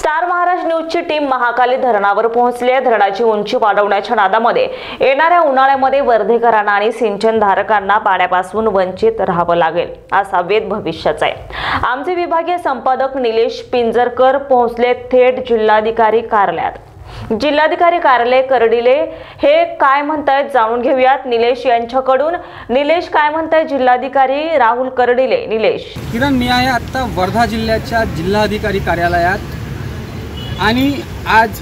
Star Maharashtra न्यूजची team Mahakali धरणावर पोहोचली आहे। धरणाची उंची वाढवण्याच्या नादामध्ये येणाऱ्या उन्हाळ्यामध्ये वर्धेकरांना आणि सिंचनधारकांना पाण्यापासून वंचित राहावं लागेल असा वेध भविष्याचा आहे। आमचे विभागीय संपादक निलेश पिंजरकर पोहोचले थेट जिल्हाधिकारी कार्यालयात। जिल्हाधिकारी कार्यालय करडिले हे काय म्हणतायत जाणून घेऊयात निलेश यांच्याकडून। निलेश, काय म्हणताय जिल्हाधिकारी राहुल करडिले? निलेश, किरण, मी आहे आता वर्धा जिल्ह्याच्या जिल्हाधिकारी कार्यालयात आणि आज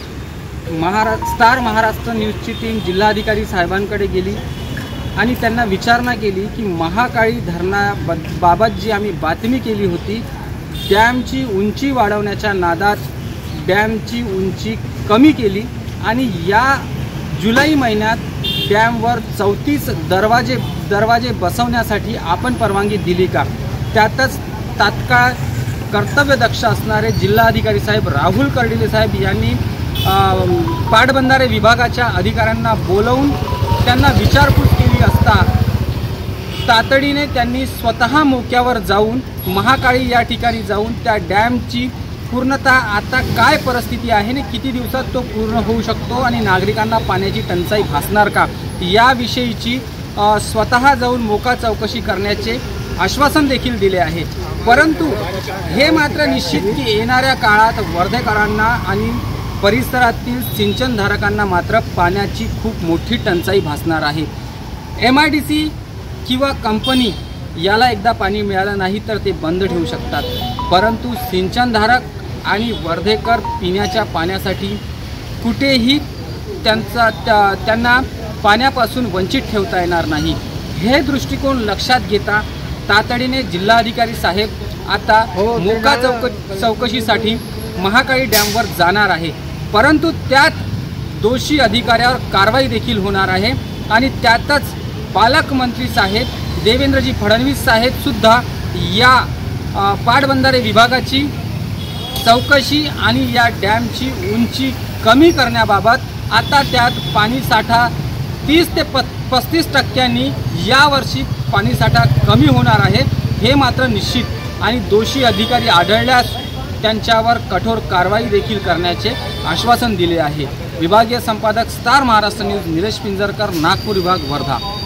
स्टार महाराष्ट्र न्यूजची टीम जिल्हाधिकारी साहेबांकडे गेली आणि त्यांना विचारणा केली की महाकाळी धरणाबाबत जी आम्ही बातमी केली होती, डॅमची उंची वाढवण्याच्या नादात डॅमची उंची कमी केली आणि या जुलै महिन्यात डॅमवर 34 दरवाजे बसवण्यासाठी आपण परवानगी दिली का? त्यातच तात्काळ कर्तव्यदक्ष असणारे जिल्हाधिकारी साहेब राहुल करडिले साहेब यांनी पाटबंधारे विभागाच्या अधिकाऱ्यांना बोलवून त्यांना विचारपूस केली असता तातडीने त्यांनी स्वतः मोक्यावर जाऊन महाकाळी या ठिकाणी जाऊन त्या डॅमची पूर्णतः आता काय परिस्थिती आहे आणि किती दिवसात तो पूर्ण होऊ शकतो आणि नागरिकांना पाण्याची टंचाई भासणार का याविषयीची स्वतः जाऊन मोका चौकशी करण्याचे आश्वासन देखील दिले आहे। परंतु हे मात्र निश्चित की येणाऱ्या काळात वर्धेकरांना आणि परिसरातील सिंचनधारकांना मात्र पाण्याची खूप मोठी टंचाई भासणार आहे। MIDC किंवा कंपनी याला एकदा पाणी मिळालं नाही तर ते बंद ठेवू शकतात, परंतु सिंचनधारक आणि वर्धेकर पिण्याच्या पाण्यासाठी कुठेही त्यांना पाण्यापासून वंचित ठेवता येणार नाही। हे दृष्टिकोन लक्षात घेता तातडीने जिल्हाधिकारी साहेब आता मोका चौकशीसाठी महाकाळी डॅमवर जाणार आहे, परंतु त्यात दोषी अधिकाऱ्यावर कारवाई देखील होणार आहे आणि त्यातच पालकमंत्री साहेब देवेंद्रजी फडणवीस साहेब सुद्धा या पाटबंधारे विभागाची चौकशी आणि या डॅमची उंची कमी करण्याबाबत आता त्यात पाणीसाठा 30 ते 35% यावर्षी पाणीसाठा कमी होणार आहे हे मात्र निश्चित आणि दोषी अधिकारी आढळल्यास त्यांच्यावर कठोर कारवाई देखील करण्याचे आश्वासन दिले आहे। विभागीय संपादक स्टार महाराष्ट्र न्यूज निलेश पिंजरकर, नागपूर विभाग, वर्धा।